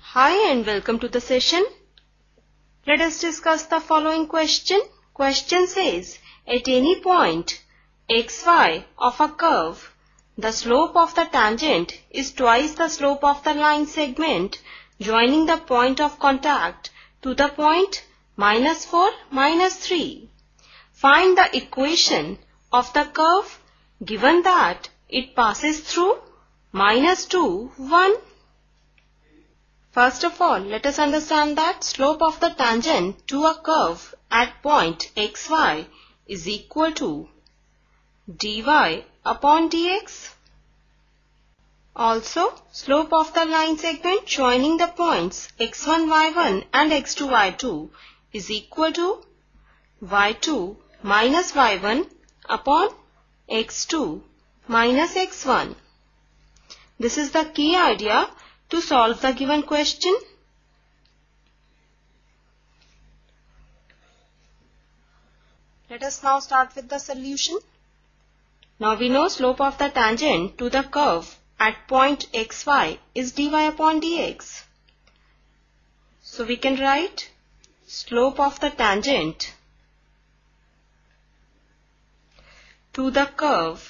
Hi and welcome to the session. Let us discuss the following question. Question says, at any point xy of a curve, the slope of the tangent is twice the slope of the line segment joining the point of contact to the point -4, -3. Find the equation of the curve given that it passes through -2, 1. First of all, let us understand that slope of the tangent to a curve at point xy is equal to dy upon dx. Also, slope of the line segment joining the points x1, y1 and x2, y2 is equal to y2 minus y1 upon x2 minus x1. This is the key idea to solve the given question. Let us now start with the solution. Now we know slope of the tangent to the curve at point xy is dy upon dx. So we can write slope of the tangent to the curve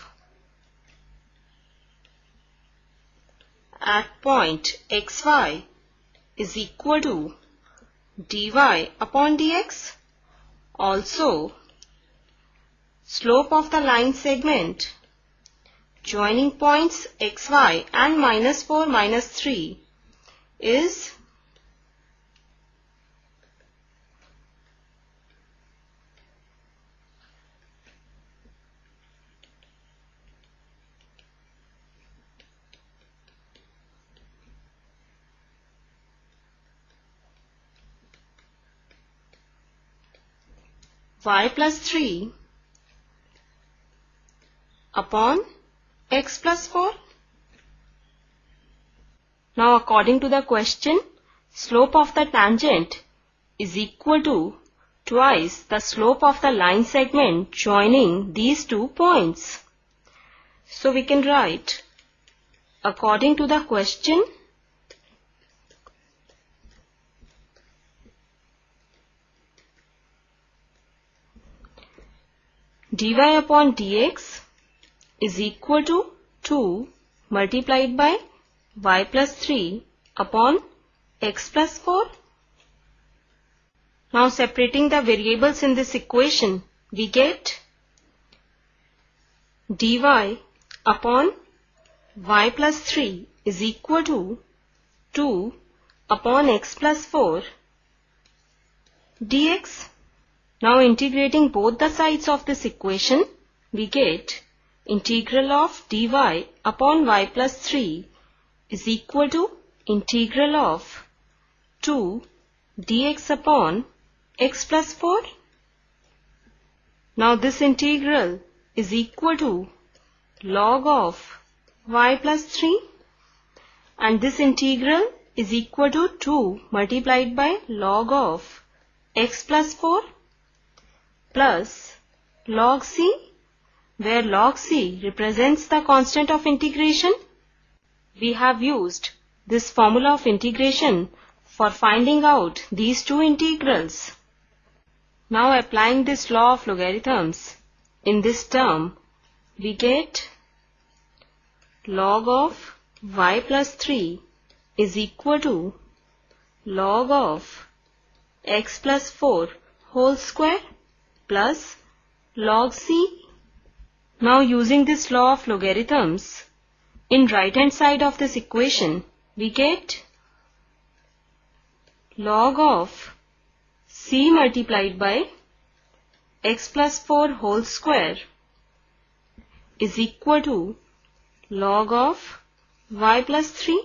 at point xy is equal to dy upon dx. Also, slope of the line segment joining points xy and -4, -3 is y plus 3 upon x plus 4. Now according to the question, slope of the tangent is equal to twice the slope of the line segment joining these 2 points. So we can write, according to the question, dy upon dx is equal to 2 multiplied by y plus 3 upon x plus 4. Now separating the variables in this equation, we get dy upon y plus 3 is equal to 2 upon x plus 4 dx. Now integrating both the sides of this equation, we get integral of dy upon y plus 3 is equal to integral of 2 dx upon x plus 4. Now this integral is equal to log of y plus 3 and this integral is equal to 2 multiplied by log of x plus 4 plus log c, where log c represents the constant of integration. We have used this formula of integration for finding out these two integrals. Now applying this law of logarithms in this term, we get log of y plus 3 is equal to log of x plus 4 whole square plus log c. Now using this law of logarithms, in right hand side of this equation, we get log of c multiplied by x plus 4 whole square is equal to log of y plus 3.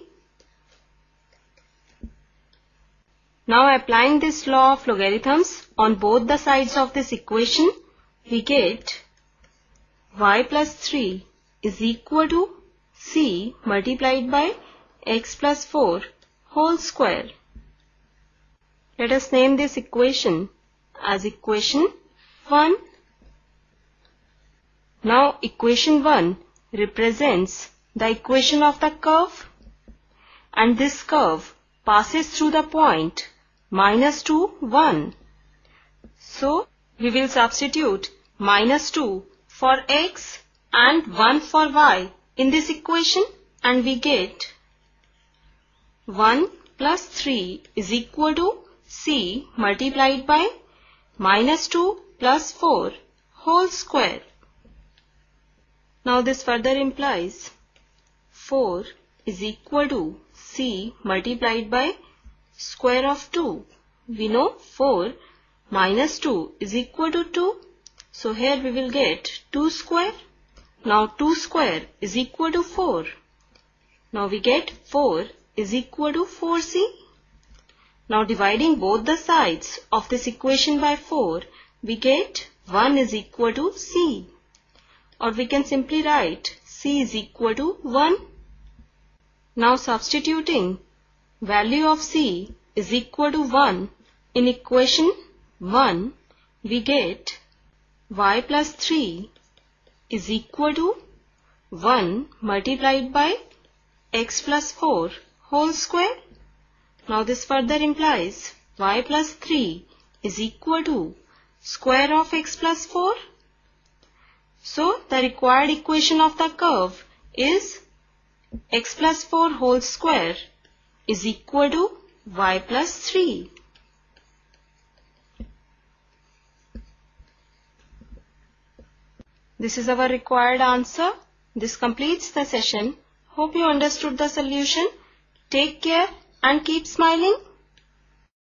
Now applying this law of logarithms on both the sides of this equation, we get y plus 3 is equal to c multiplied by x plus 4 whole square. Let us name this equation as equation 1. Now equation 1 represents the equation of the curve, and this curve passes through the point -2, 1. So, we will substitute -2 for x and 1 for y in this equation, and we get 1 plus 3 is equal to c multiplied by -2 plus 4 whole square. Now this further implies 4 is equal to c multiplied by square of 2. We know 4 minus 2 is equal to 2. So here we will get 2 square. Now 2 square is equal to 4. Now we get 4 is equal to 4c. Now dividing both the sides of this equation by 4, we get 1 is equal to c. Or we can simply write c is equal to 1. Now substituting value of c is equal to 1 in equation 1, we get y plus 3 is equal to 1 multiplied by x plus 4 whole square. Now this further implies y plus 3 is equal to square of x plus 4. So the required equation of the curve is x plus 4 whole square is equal to y plus 3. This is our required answer. This completes the session. Hope you understood the solution. Take care and keep smiling.